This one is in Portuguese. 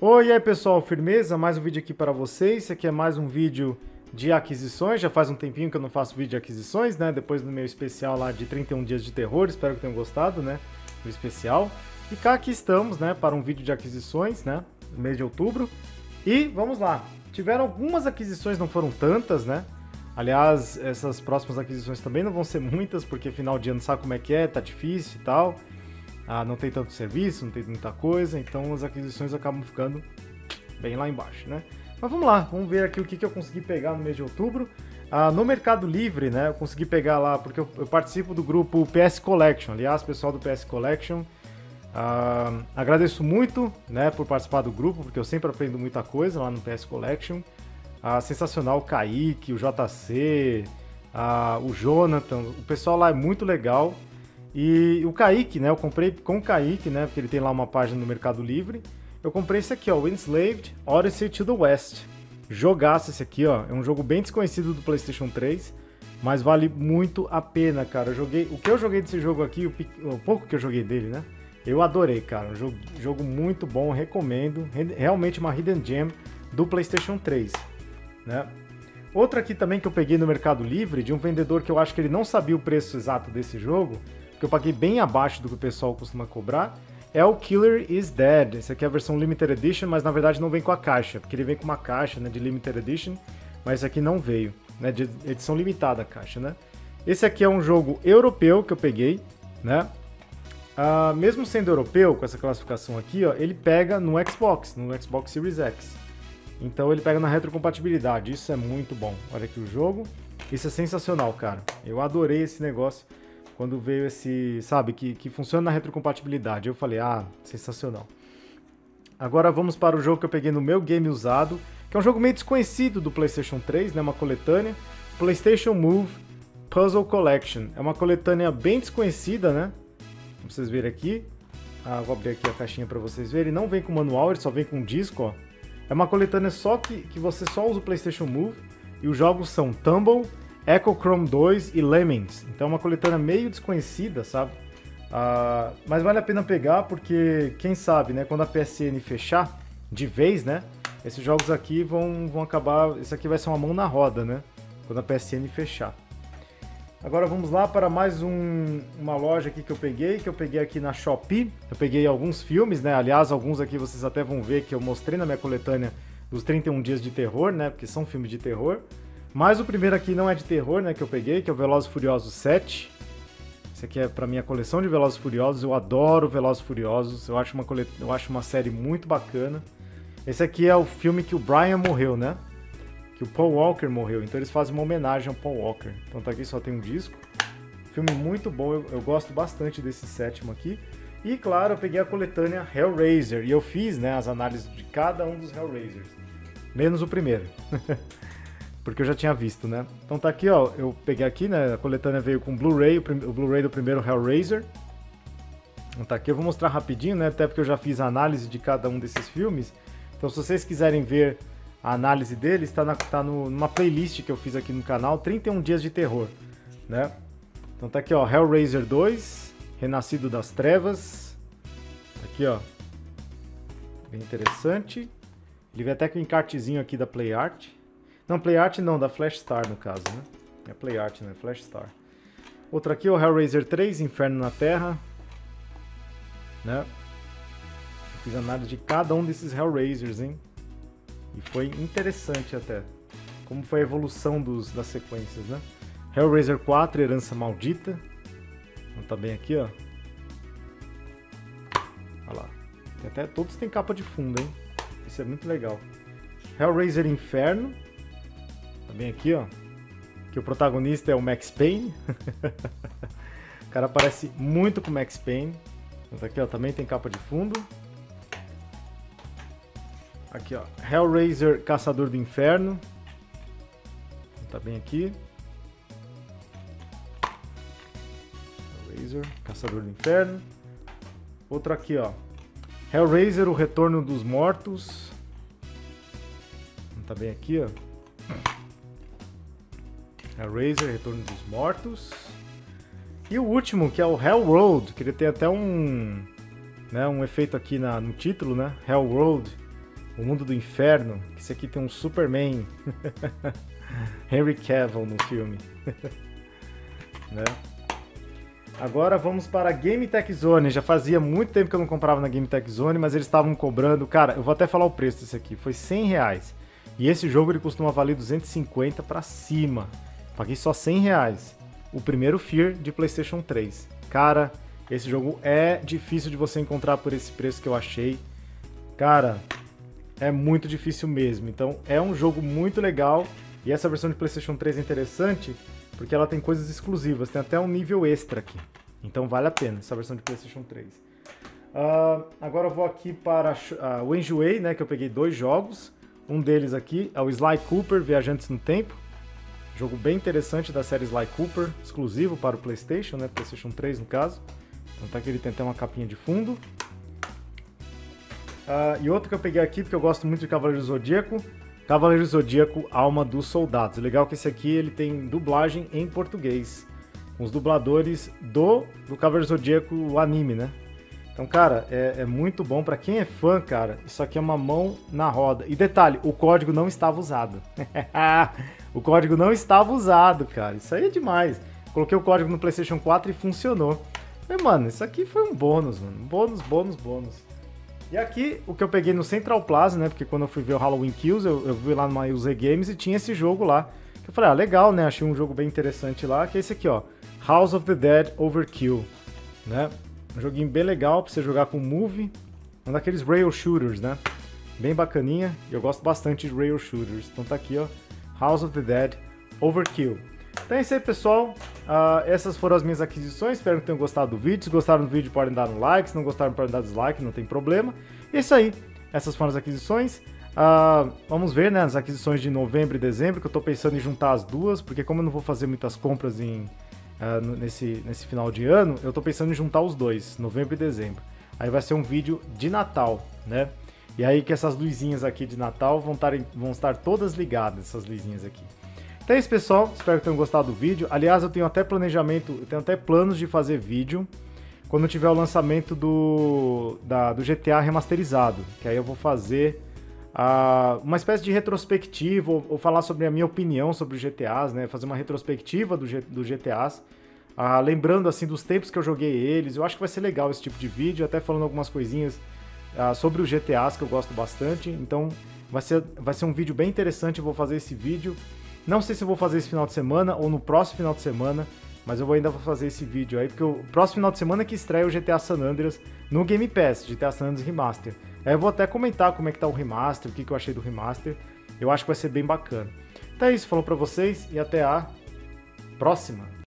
Oi, e aí pessoal, firmeza? Mais um vídeo aqui para vocês. Esse aqui é mais um vídeo de aquisições. Já faz um tempinho que eu não faço vídeo de aquisições, né? Depois do meu especial lá de 31 dias de terror. Espero que tenham gostado, né? Do especial. E cá aqui estamos, né? Para um vídeo de aquisições, né? No mês de outubro. E vamos lá. Tiveram algumas aquisições, não foram tantas, né? Aliás, essas próximas aquisições também não vão ser muitas, porque final de ano sabe como é que é, tá difícil e tal. Não tem tanto serviço, não tem muita coisa, então as aquisições acabam ficando bem lá embaixo, né? Mas vamos lá, vamos ver aqui o que eu consegui pegar no mês de outubro. No Mercado Livre, né, eu consegui pegar lá, porque eu participo do grupo PS Collection. Aliás, pessoal do PS Collection, agradeço muito, né, por participar do grupo, porque eu sempre aprendo muita coisa lá no PS Collection. Sensacional o Kaique, o JC, o Jonathan, o pessoal lá é muito legal. E o Kaique, né, eu comprei com o Kaique, né, porque ele tem lá uma página no Mercado Livre. Eu comprei esse aqui, ó, o Enslaved Odyssey to the West. Jogaço esse aqui, ó, é um jogo bem desconhecido do PlayStation 3, mas vale muito a pena, cara. O que eu joguei desse jogo aqui, o pouco que eu joguei dele, né, eu adorei, cara. Um jogo muito bom, recomendo. Realmente uma Hidden Gem do PlayStation 3, né. Outra aqui também que eu peguei no Mercado Livre, de um vendedor que eu acho que ele não sabia o preço exato desse jogo, que eu paguei bem abaixo do que o pessoal costuma cobrar, é o Killer is Dead. Esse aqui é a versão Limited Edition, mas na verdade não vem com a caixa, porque ele vem com uma caixa, né, de Limited Edition, mas esse aqui não veio, né, de edição limitada a caixa, né. Esse aqui é um jogo europeu que eu peguei, né, mesmo sendo europeu, com essa classificação aqui, ó, ele pega no Xbox Series X. Então ele pega na retrocompatibilidade, isso é muito bom. Olha aqui o jogo, isso é sensacional, cara. Eu adorei esse negócio. Quando veio esse, sabe, que funciona na retrocompatibilidade. Eu falei, sensacional. Agora vamos para o jogo que eu peguei no meu game usado, que é um jogo meio desconhecido do PlayStation 3, né, uma coletânea. PlayStation Move Puzzle Collection. É uma coletânea bem desconhecida, né? Como vocês verem aqui. Vou abrir aqui a caixinha para vocês verem. Ele não vem com manual, ele só vem com disco, ó. É uma coletânea só que você só usa o PlayStation Move. E os jogos são Tumble, Echochrome 2 e Lemmings. Então é uma coletânea meio desconhecida, sabe? Mas vale a pena pegar porque, quem sabe, né? Quando a PSN fechar de vez, né? Esses jogos aqui vão acabar... Esse aqui vai ser uma mão na roda, né? Quando a PSN fechar. Agora vamos lá para mais uma loja aqui que eu peguei aqui na Shopee. Eu peguei alguns filmes, né? Aliás, alguns aqui vocês até vão ver que eu mostrei na minha coletânea dos 31 dias de terror, né? Porque são filmes de terror. Mas o primeiro aqui não é de terror, né, que eu peguei, que é o Velozes e Furiosos 7. Esse aqui é pra minha coleção de Velozes e Furiosos. Eu adoro Velozes e Furiosos. Eu acho uma série muito bacana. Esse aqui é o filme que o Brian morreu, né? Que o Paul Walker morreu. Então eles fazem uma homenagem ao Paul Walker. Então tá aqui, só tem um disco. Filme muito bom. Eu gosto bastante desse sétimo aqui. E claro, eu peguei a coletânea Hellraiser. E eu fiz, né, as análises de cada um dos Hellraisers. Menos o primeiro. Porque eu já tinha visto, né? Então tá aqui, ó, eu peguei aqui, né, a coletânea veio com Blu-ray, o Blu-ray do primeiro Hellraiser. Então tá aqui, eu vou mostrar rapidinho, né, até porque eu já fiz a análise de cada um desses filmes. Então se vocês quiserem ver a análise deles, tá numa playlist que eu fiz aqui no canal, 31 dias de terror, né? Então tá aqui, ó, Hellraiser 2, Renascido das Trevas. Tá aqui, ó, bem interessante. Ele vem até com um encartezinho aqui da PlayArt. Não, PlayArt não, da Flashstar no caso, né? É PlayArt, né? Flashstar. Outro aqui, o Hellraiser 3, Inferno na Terra. Né? Eu fiz análise de cada um desses Hellraisers, hein? E foi interessante até. Como foi a evolução das sequências, né? Hellraiser 4, Herança Maldita. Então tá bem aqui, ó. Olha lá. Todos têm capa de fundo, hein? Isso é muito legal. Hellraiser Inferno. Bem aqui, ó, que o protagonista é o Max Payne. O cara parece muito com o Max Payne. Mas aqui, ó, também tem capa de fundo. Aqui, ó, Hellraiser Caçador do Inferno. Tá bem aqui. Hellraiser Caçador do Inferno. Outro aqui, ó, Hellraiser O Retorno dos Mortos. Tá bem aqui, ó. Hellraiser, Retorno dos Mortos. E o último, que é o Hellworld, que ele tem até um efeito aqui no título, né? Hellworld. O Mundo do Inferno, que esse aqui tem um Superman, Henry Cavill no filme, né? Agora vamos para a Game Tech Zone. Já fazia muito tempo que eu não comprava na Game Tech Zone, mas eles estavam cobrando, cara, eu vou até falar o preço desse aqui, foi R$100. E esse jogo ele costuma valer 250 para cima. Paguei só R$100. O primeiro Fear de PlayStation 3. Cara, esse jogo é difícil de você encontrar por esse preço que eu achei. Cara, é muito difícil mesmo. Então é um jogo muito legal. E essa versão de PlayStation 3 é interessante porque ela tem coisas exclusivas. Tem até um nível extra aqui. Então vale a pena essa versão de PlayStation 3. Agora eu vou aqui para o Enjoei, né, que eu peguei 2 jogos. Um deles aqui é o Sly Cooper, Viajantes no Tempo. Jogo bem interessante da série Sly Cooper, exclusivo para o PlayStation, né? PlayStation 3 no caso. Então tá aqui, ele tem até uma capinha de fundo. E outro que eu peguei aqui, porque eu gosto muito de Cavaleiro do Zodíaco. Cavaleiro do Zodíaco, Alma dos Soldados. Legal que esse aqui ele tem dublagem em português. Com os dubladores do Cavaleiro do Zodíaco, o anime, né? Então, cara, é muito bom. Pra quem é fã, cara, isso aqui é uma mão na roda. E detalhe, o código não estava usado. O código não estava usado, cara. Isso aí é demais. Coloquei o código no PlayStation 4 e funcionou. Mas, mano, isso aqui foi um bônus, mano. Bônus. E aqui, o que eu peguei no Central Plaza, né? Porque quando eu fui ver o Halloween Kills, eu vi lá numa UZ Games e tinha esse jogo lá. Que eu falei, legal, né? Achei um jogo bem interessante lá, que é esse aqui, ó. House of the Dead Overkill, né? Um joguinho bem legal pra você jogar com Move. Um daqueles rail shooters, né? Bem bacaninha. E eu gosto bastante de rail shooters. Então tá aqui, ó. House of the Dead Overkill. Então é isso aí, pessoal. Essas foram as minhas aquisições. Espero que tenham gostado do vídeo. Se gostaram do vídeo, podem dar um like. Se não gostaram, podem dar dislike. Não tem problema. E é isso aí. Essas foram as aquisições. Vamos ver, né? As aquisições de novembro e dezembro. Que eu tô pensando em juntar as duas. Porque como eu não vou fazer muitas compras nesse final de ano, eu tô pensando em juntar os dois, novembro e dezembro. Aí vai ser um vídeo de Natal, né? E aí que essas luzinhas aqui de Natal vão estar todas ligadas, essas luzinhas aqui. Então é isso, pessoal. Espero que tenham gostado do vídeo. Aliás, eu tenho até planos de fazer vídeo quando tiver o lançamento do GTA remasterizado. Que aí eu vou fazer uma espécie de retrospectiva, ou falar sobre a minha opinião sobre os GTAs, né? Fazer uma retrospectiva dos GTAs, lembrando assim dos tempos que eu joguei eles. Eu acho que vai ser legal esse tipo de vídeo, até falando algumas coisinhas sobre os GTAs que eu gosto bastante. Então vai ser um vídeo bem interessante. Eu vou fazer esse vídeo. Não sei se eu vou fazer esse final de semana ou no próximo final de semana, mas eu ainda vou fazer esse vídeo aí, porque o próximo final de semana é que estreia o GTA San Andreas no Game Pass, GTA San Andreas Remaster. Aí eu vou até comentar como é que tá o remaster, o que eu achei do remaster. Eu acho que vai ser bem bacana. Então é isso, falou pra vocês e até a próxima.